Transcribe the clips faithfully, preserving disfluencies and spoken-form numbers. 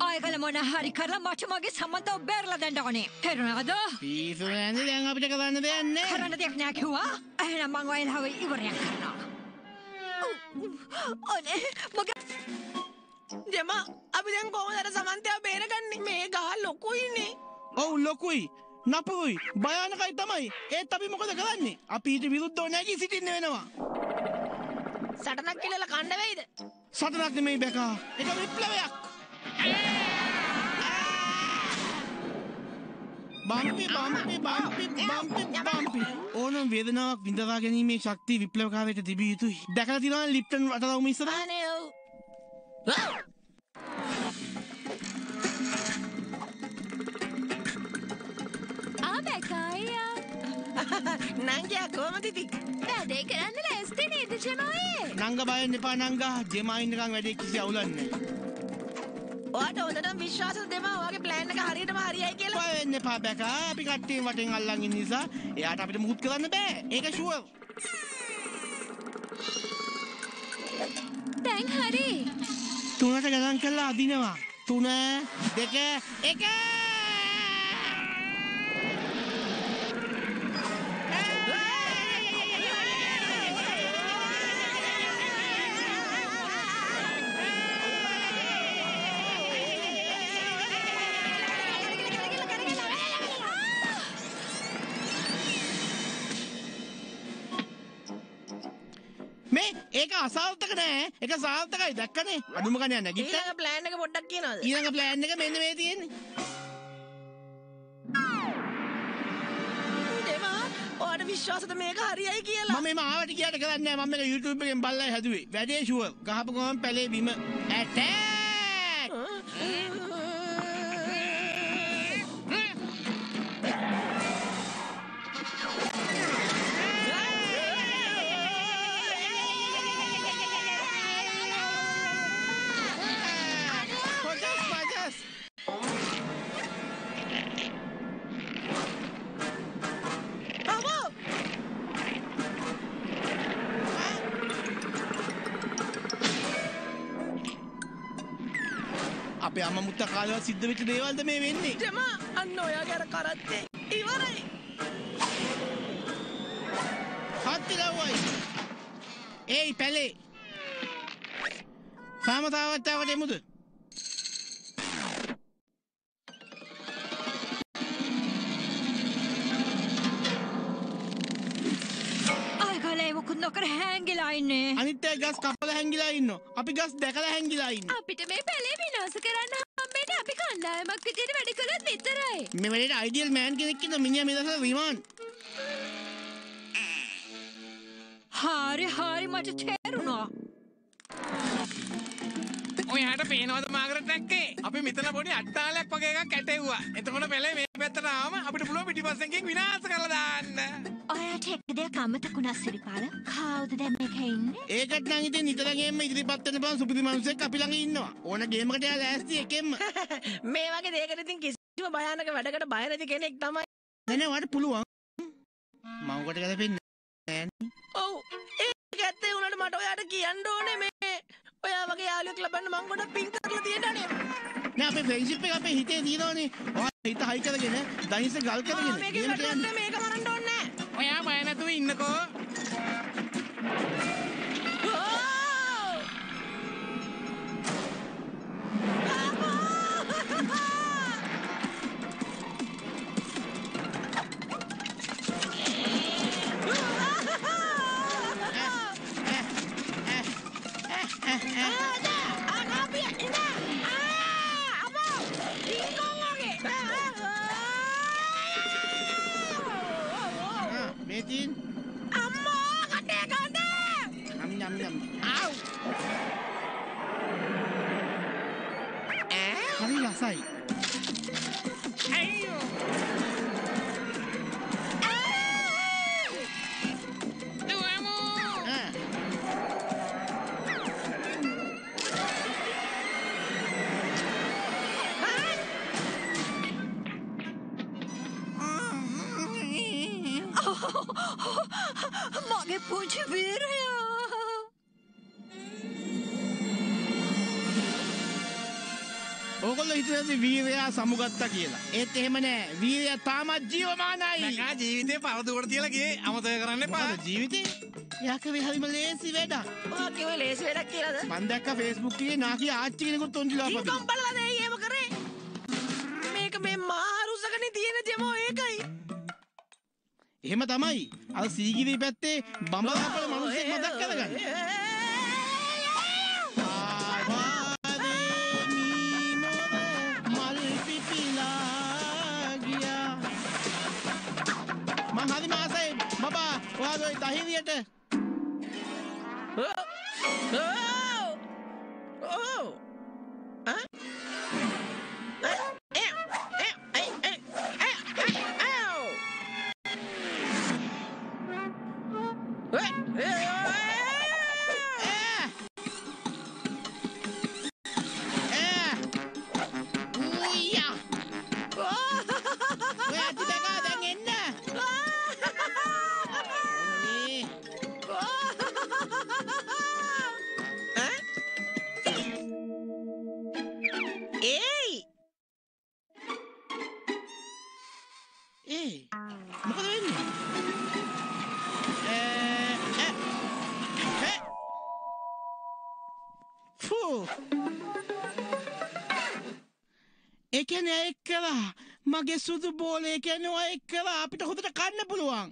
ආයකල මොන හරි කරලා මට මගේ සම්මතව බේරලා දෙන්න ඕනේ. තේරුණාද? පිස්සු නෑනේ දැන් අපිට කරන්න දෙයක් නෑ. කරන්න දෙයක් නෑ කිව්වා. එහෙනම් මං ඔයාලව ඉවරයක් කරනවා. අනේ මගේ ජෙමා අපි දැන් කොහොමද අර සමන්තයා බේරගන්නේ? මේ ගහ ලොකුයිනේ. ඔව් ලොකුයි නපුයි භයානකයි තමයි. ඒත් අපි මොකද කරන්නේ? අපි ඊට විරුද්ධව නැගී සිටින්න වෙනවා. සටනක් කියලා කණ්ඩ වෙයිද? සටනක් නෙමෙයි බැකා. ඒක විප්ලවයක්. බම්පි බම්පි බම්පි බම්පි බම්පි ඕනම් වේදනාවක් විඳලා ගැනීමේ ශක්තිය විප්ලවකාරයට තිබිය යුතුයි. දැකලා තියෙනවද ලිප්ටන් වටරවුම ඉස්සරහ? අනේ ඔව්. ආබකයි නංගයා කොහමද ඉතින්? වැඩේ කරන්න ලෑස්ති නේද ජෙමෝයේ? නංග බයෙන් එපා නංගා. ජෙමා ඉන්නකම් වැඩේ කිසි අවුලක් නෑ. ඔයාට හොඳටම විශ්වාසද දෙමා ඔයාගේ ප්ලෑන් එක හරියටම හරියයි කියලා? බය වෙන්න එපා බැකා. අපි කට්ටියෙන් වටෙන් අල්ලන් ඉන්න නිසා එයාට අපිට මුකුත් කරන්න බෑ. ඒක ෂුවර්. දැන් හරි. තුනට ගණන් කරලා අදිනවා. තුන දෙක එක. මේ ඒක අසාර්ථක නෑ. ඒක සාර්ථකයි දැක්කනේ. අඩුම ගණන් නැගිට. ඊළඟ ප්ලෑන් එක පොඩ්ඩක් කියනවද? ඊළඟ ප්ලෑන් එක මෙන්න මේ තියෙන්නේ. දෙමා ඔයාට විශ්වාසද මේක හරියයි කියලා? මම මේ ආවට කියට කරන්නේ නෑ. මම මේක YouTube එකෙන් බලලා හැදුවේ. වැඩේ ෂුවර්. ගහපු ගමන් පැලේ බිම ඇටැක්. අපේ අම්මා මුත්තා කාලේවත් සිද්ධ වෙච්ච දේවල්ද මේ වෙන්නේ? දෙමා අන්න ඔයාගේ අර කරත්තේ ඉවරයි. හත්ති ගව්වයි. ඒයි පැලේ. සාමතාවච්චාවට එමුද? ආයකල මොකුත් නොකර හැංගිලා ඉන්නේ. අනිත් අය ගස් කපලා හැංගිලා ඉන්නවා. අපි ගස් දැකලා හැංගිලා ඉන්නවා. අපිට මේ පැලේ විනාශ කරන්න හම්බෙන්නේ අපි කණ්ඩායමක් විදියට වැඩ කළොත් විතරයි. මේ වැඩේට අයිඩියල් මෑන් කෙනෙක් ඉන්න මිනිහා මේ දවස්වල රිමාන්ඩ්. හරි හරි මට තේරුණා. ඔයාට පේනවද මාගරට් නැක්කේ? අපි මෙතන පොඩි අට්ටාලයක් වගේ එකක් ඇටෙව්වා. එතකොට පැලේ මේ පැත්තට ආවම අපිට පුළුවන් පිටිපස්සෙන් ගෙන් විනාශ කරලා දාන්න. ඔයාට එක් දෙයක් අමතකුණා සිරිපාල. කවුද දැන් මේකේ ඉන්නේ? ඒකට නම් ඉතින් නිතරම ඉදිරිපත් වෙන බං සුපිරි මිනිස්සෙක් අපි ළඟ ඉන්නවා. ඕන ගේම් එකට යා ලෑස්ති එකෙන්ම. මේ වගේ දෙයකට ඉතින් කිසිම භයානක වැඩකට බය නැති කෙනෙක් තමයි. නෑ නෑ වට පුළුවන්. මම කොට ගැලපෙන්නේ නෑනේ. ඔව් ඒක ඇත්තේ උනට මට ඔයාට කියන්න ඕනේ මේ ඔයා වගේ යාළුවෙක් ලබන්න මං ගොඩක් පින් කරලා තියෙනනේ. නෑ අපේ ෆ්‍රෙන්ඩ්ෂිප් එක අපේ හිතේ තියෙනවනේ. ඔයා හිත හයි කරගෙන දනිස ගල් කරගෙන මේක ගේම් කරන්න කියන්නේ. මේක මරන්න ඕනේ නෑ. ඔයා බය නැතුව ඉන්නකෝ. Metin. අම්මා කඩේ කඩේ. Nyam nyam nyam. Au. Hari rasai. අයියෝ. දුවමු. Ah. මගේ පුංචි වීරයා. ඕගොල්ලෝ හිතුවේ වීරයා සමුගත්තා කියලා. ඒත් එහෙම නෑ. වීරයා තාමත් ජීවමානයි. නැකා ජීවිතේ පරදුවට තියලා ගියේ අමතක කරන්න එපා. මොකද ජීවිතේ? යාකේ හරිම ලේසි වැඩක්. ඔයා කිව්වේ ලේසි වැඩක් කියලාද? මම දැක්ක Facebook එකේ නාකි ආච්චි කෙනෙකුත් ඔන්දිලා අපිට. ඉන්කම් බලලා දෙයි එහෙම කරේ. මේක මේ මාරුසකනේ තියෙන දෙමෝ ඒකයි. එහෙම තමයි. අර සීගිරි පැත්තේ බඹලාපල මිනිස්සෙක් මතක් කරගන්න. මං හරි මාසයි බබා ඔයාගේ ওই දහිරියට ඕ ඕ ඈ ඒ ඒ ඒ ඒ මොකද වෙන්නේ? ඒ කියන්නේ ඒක කළා මගේ සුදු බෝලේ කියන්නේ ඔය ඒක කළා අපිට හොදට කන්න පුළුවන්.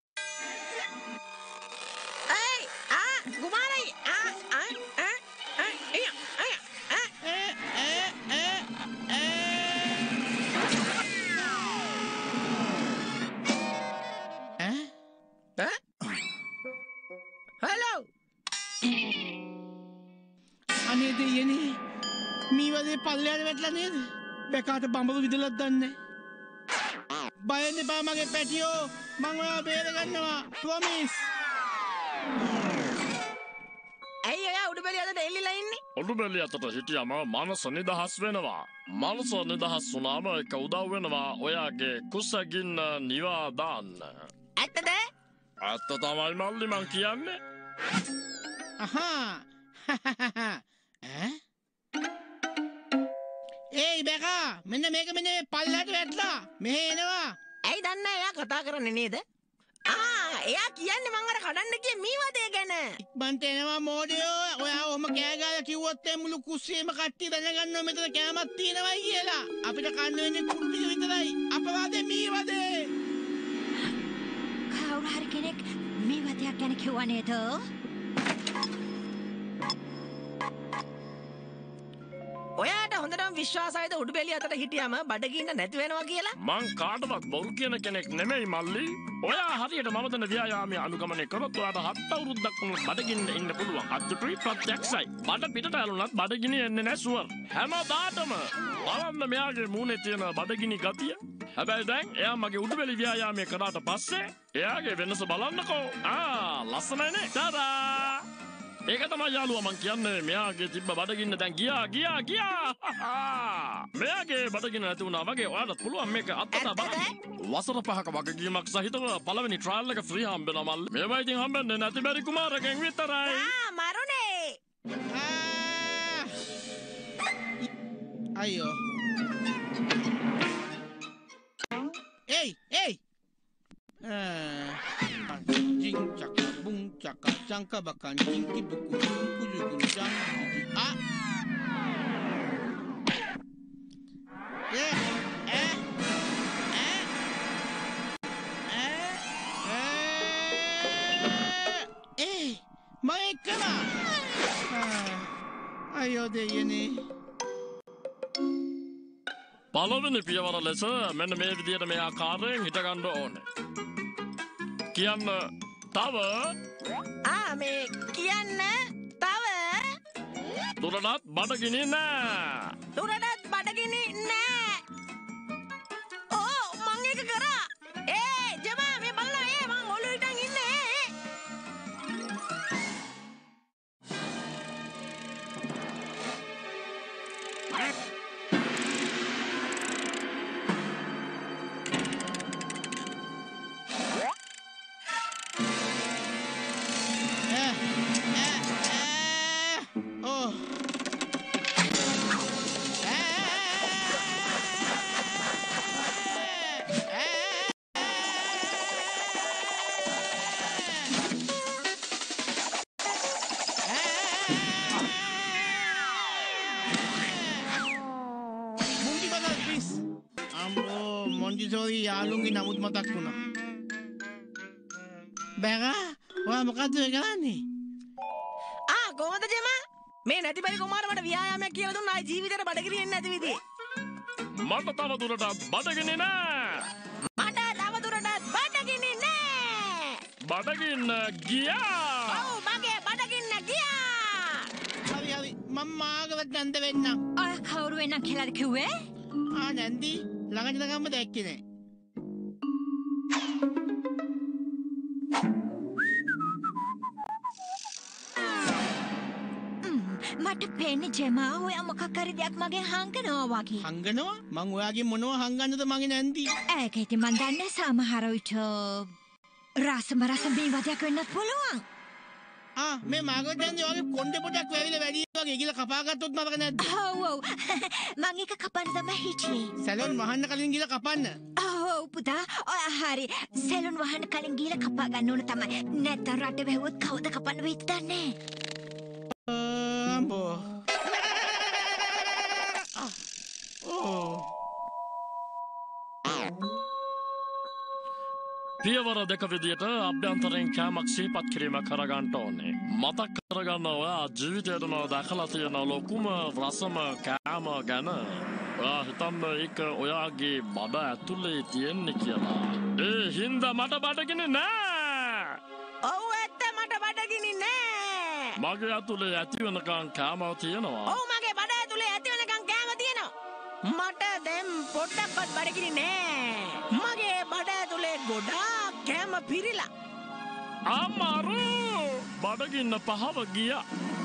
ඒ ආ ගුමාරයි ආ ආ ආ ආ ඒ ඒ ඒ ඒ ඒ ඒ ඈ හලෝ අනේ දෙයනේ මේ වගේ පල්ලයට වැටලා නේද? බැකාට බඹරු විදලක් දන්නේ. බය වෙන්න එපා මගේ පැටියෝ. මං ඔයාව බේර ගන්නවා. ප්‍රොමිස්. ඇයි ඔයා උඩුබැලි අතට එල්ලිලා ඉන්නේ? උඩුබැලි අතට හිටියම මනස නිදහස් වෙනවා. මනස නිදහස් වුණාම ඒක උදව් වෙනවා ඔයාගේ කුසගින්න නිවා දාන්න. ඇත්තද? ඇත්ත තමයි මල්ලි මං කියන්නේ. අහා. ඈ? ඒයි බැකා මෙන්න මේක මෙන්න මේ පල්ලයට වැටලා මෙහෙ එනවා. ඇයි දන්නේ එයා කතා කරන්නේ නේද? ආ එයා කියන්නේ මං අර කඩන්න ගිය මීවදේ ගැන. ඉක්මනට එනවා මෝඩයෝ. ඔයා ඔහම කෑ ගාලා කිව්වොත් ඒ මුළු කුස්සියේම කට්ටිය දැනගන්නවා මෙතන කෑමක් තියෙනවයි කියලා. අපිට කන්න වෙන්නේ කුඩු ටික විතරයි. අපරාධේ මීවදේ. කවුරු හරි කෙනෙක් මේ වදයක් ගැන කිව්වා නේද? ඔයාට හොඳටම විශ්වාසයිද උඩුබැලි අතට හිටියම බඩගින්න නැති වෙනවා කියලා? මං කාටවත් බොරු කියන කෙනෙක් නෙමෙයි මල්ලි. ඔයා හරියට මම දෙන ව්‍යායාමයේ අනුගමනය කරොත් ඔයාට හත් අවුරුද්දක් වුණත් බඩගින්න ඉන්න පුළුවන්. අත්‍යප්‍රී ප්‍රත්‍යක්ෂයි. බඩ පිටට ඇලුනත් බඩගිනි එන්නේ නැහැ සුවර්. හැමදාටම බලන්න මෙයාගේ මූණේ තියෙන බඩගිනි ගතිය. හැබැයි දැන් එයා මගේ උඩුබැලි ව්‍යායාමය කරාට පස්සේ එයාගේ වෙනස බලන්නකෝ. ආ ලස්සනයිනේ. ටඩා! ඒක තමයි යාළුවා මං කියන්නේ මෙයාගේ තිබ්බ බඩගින්න දැන් ගියා ගියා ගියා. මෙයාගේ බඩගින්න නැති වුණා වගේ ඔයාලට පුළුවන් මේක අත්දැක බලන්න. වසර පහක වගකීමක් සහිතව පළවෙනි ට්‍රයල් එක ෆ්‍රී හම්බෙනවා මල්ලි. මේවා ඉතින් හම්බෙන්නේ නැති බැරි කුමාරගෙන් විතරයි. ආ මරුනේ. අයියෝ. ඒයි ඒයි. ආ ජින් චක බුන් චක චංක බකන් චින්කි බුකු කුජු කුජු චං ආ ඒ ඒ ඒ ඒ ඒ මම කමා අයියෝ දෙයනේ. පළවෙනි පියවර ලෙස මෙන්න මේ විදිහට මේ ආකාරයෙන් හිටගන්න ඕනේ. කියන්න තව ආ මේ කියන්න තව දුරටත් බඩගිනි නෑ. දුරටත් බඩගිනි නෑ. ඕ මං ඒක කරා. ඒ ජමා මේ බලන්න ඒ මං ඔළුව හිටන් ඉන්නේ. සෝරි සෝරි යාළුන්ගේ නමුත් මතක් වුණා. බෑගා ඔයා මොකද්ද ඔය කරන්නේ? ආ කොහොමද ජෙමා? මේ නැති බැරි කුමාර මට ව්‍යායාමයක් කියලා දුන්නා. ආයි ජීවිතේට බඩගිනි එන්නේ නැති විදිහේ. මට තව දුරටත් බඩගිනි නෑ. මට තව දුරටත් බඩගිනි නෑ. බඩගින්න ගියා. ඔව් මගේ බඩගින්න ගියා. හරි හරි මම මාගවත් නැන්ද වෙන්නම්. ඔය කවුරු වෙනම් කියලාද කිව්වේ? ආ නැන්දි ළඟට ගම්ම දැක්කේ නෑ. මට පේන්නේ ජෙමා ඔයා මොකක් හරි දෙයක් මගෙන් හංගනවා වගේ. හංගනවා? මං ඔයාගේ මොනවා හංගන්නද මගේ නැන්දි? ඒක ඉතින් මන් දන්නේ සමහර විට රසම රසම බීවදයක් වෙන්නත් පුළුවන්. ආ මේ මාගවත් නැන්දි ඔයාගේ කොණ්ඩේ පොඩක් වැවිලා වැඩි වගේ ගිහලා කපා ගත්තොත් මතක නැද්ද? ඔව් ඔව් මං එක කපන්න තමයි හිටියේ. සැලොන් වහන්න කලින් ගිහලා කපන්න. ඔව් පුතා ඔයා හරි සෙලුන් වහන්න කලින් ගිහලා කපා ගන්න ඕන තමයි. නැත්නම් රට වැහුවොත් කවුද කපන්න වෙයිද දන්නේ? අම්බෝ. ඕ. පියවර දෙක විදියට අභ්‍යන්තරයෙන් කෑමක් සිහිපත් කිරීම කරගන්න ඕනේ. මතක් කරගන්න ඔයා ජීවිතේටම දැකලා තියෙන ලොකුම රසම කෑම ගැන. ඔයා හිතන්න ඒක ඔයාගේ බඩ ඇතුලේ තියෙන්නේ කියලා. ඒ හින්දා මට බඩගිනි නෑ. ඔව් ඇත්ත මට බඩගිනි නෑ. මගේ ඇතුලේ ඇති වෙනකන් කෑම තියෙනවා. ඔව් මගේ බඩ ඇතුලේ ඇති වෙනකන් කෑම තියෙනවා. මට දැන් පොඩ්ඩක්වත් බඩගිනි නෑ. මගේ බඩ ඇතුලේ ගොඩාක් කෑම පිරීලා. අමාරු බඩගින්න පහව ගියා.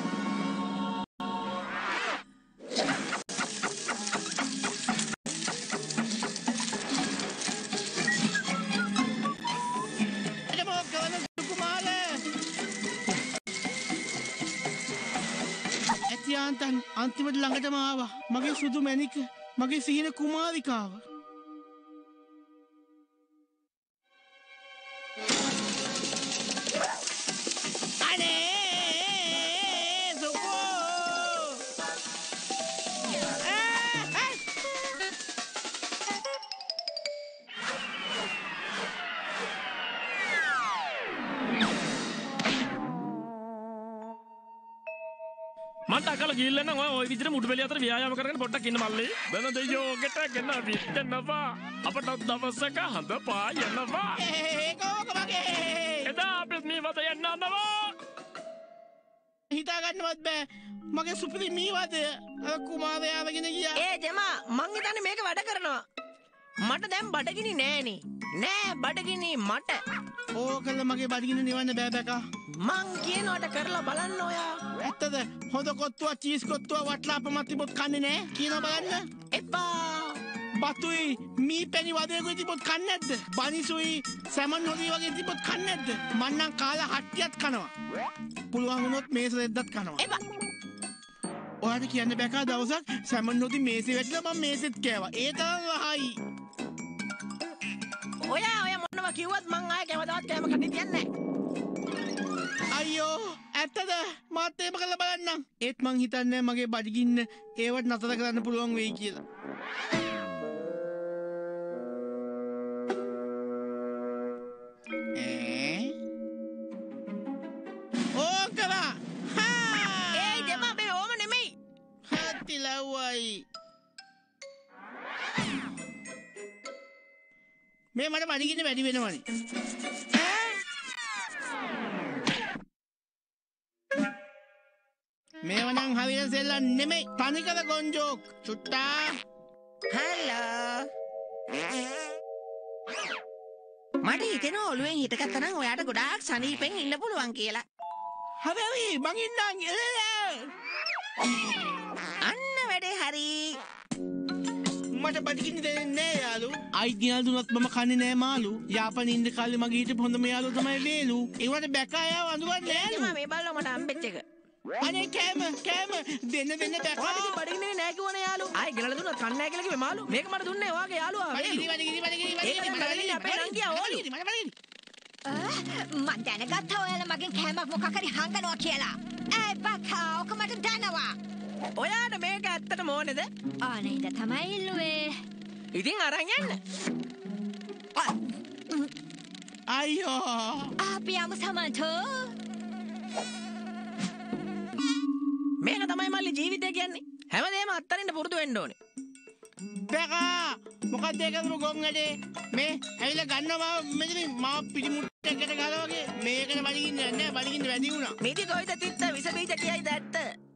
ඇතියාන්තන් අන්තිමට ළඟටම ආවා. මගේ සුදු මැණික මගේ සිහින කුමාරිකාව. අනේ සුකෝ මට අකල ගිහිල්ලා නම් ඔය විදිහට මුඩු බෙලිය අතර ව්‍යායාම කරගෙන පොඩ්ඩක් ඉන්න මල්ලේ. වෙන දෙයියෝ ගෙට ගෙන විත්නවා. අපට දවසක හඳ පායනවා. ඒක ඕක මගේ. එදා අපිත් මේ වද යන්නනවා. හිතා ගන්නවත් බෑ. මගේ සුපිරි මීවදය අර කුමාරයා අරගෙන ගියා. ඒ ජෙමා මං හිතන්නේ මේක වැඩ කරනවා. මට දැන් බඩගිනි නෑනේ. නෑ බඩගිනි මට. ඕකල මගේ බඩගින්න නිවන්න බෑ බෑකා. මං කියනවට කරලා බලන්න ඔයා. ඇත්තද? හොඳ කොත්තුව චීස් කොත්තුව වට්ලාපමත් තිබොත් කන්නේ නෑ කියනවා බලන්න. එපා. බතුයි මී පැණි වදයකුයි තිබොත් කන්නේ නැද්ද? බනිසුයි සැමන් හොදි වගේ තිබොත් කන්නේ නැද්ද? මං නම් කාලා හට්ටියක් කනවා. පුළුවන් වුණොත් මේස රෙද්දත් කනවා. එපා. ඔයාට කියන්න බෑකා දවසක් සැමන් හොදි මේසේ වැටිලා මම මේසෙත් කෑවා. ඒ තරම් රහයි. ඔයා ඔය මොනවා කිව්වත් මං ආයෙ කවදාවත් කෑම කන්නේ තියන්නේ නෑ. අයියෝ ඇත්තද මාත් එහෙම කරලා බලන්නම්. ඒත් මං හිතන්නේ මගේ බඩගින්න ඒවට නතර කරන්න පුළුවන් වෙයි කියලා. ඈ ඕකවා හා ඒ ජෙමා මේ ඕම නෙමෙයි. හත්ති ලව්වයි මේ මට බඩගින්න වැඩි වෙනවනේ. මේවනම් හරියට සෙල්ලම් නෙමෙයි තනිකර ගොන්ජෝක්. චුට්ටා හලෝ. මට හිතෙනවා ඔළුවෙන් හිටගත්තා නම් ඔයාට ගොඩාක් සනීපෙන් ඉන්න පුළුවන් කියලා. හරි මං ඉන්නම් එලලා. අන්න වැඩේ හරි. මට බඩගින්න දෙන්නේ නෑ යාළු. අයිත් ගෙනල් දුනත් මම කන්නේ නෑ මාළු. යාපනේ ඉන්න කාලේ මගේ හිටපු හොඳම යාළුවා තමයි වේලු. ඒවට බැකා යාව අඳුරන්නේ නෑලු. ජෙමා මේ බල්ලෝ මට හම්බෙච්ච එක. අනේ කෑම කෑම දෙන්න දෙන්න බැකා. ඔයාට බඩගින්නේ නෑ කිව්වනේ යාළු. ආයි ගෙනලා දුන්නත් කන්නේ නෑ කියලා කිව්වේ මාළු. මේක මට දුන්නේ ඔයාගේ යාළුවා. බඩගිනි බඩගිනි බඩගිනි බඩගිනි බඩගිනි අපේ නංගියා ඕලු. මට බඩගිනි. මං දැනගත්තා ඔයාලා මගෙන් කෑමක් මොකක් හරි හංගනවා කියලා. ඒ බකා ඔක මට දනවා. ඔයාට මේක ඇත්තටම ඕනේද? ආනේ ඉඳ තමයි ඉල්ලුවේ. ඉතින් අරන් යන්න. අයියෝ අපි යමු සමන්තෝ. මේක තමයි මල්ලි ජීවිතය කියන්නේ. හැමදේම අත්තරින්න පුරුදු වෙන්න ඕනේ. පැකා මොකක්ද ඒකදම ගොන් වැඩේ මේ ඇවිල්ලා ගන්නවා මෙතන මාව පිටිමුට්ටකට ගහලා වගේ මේකට බඩගින්න නැහැ බඩගින්න වැඩි වුණා. මිදි කොයිද තිත්ත විස බීජ කියයිද ඇත්ත?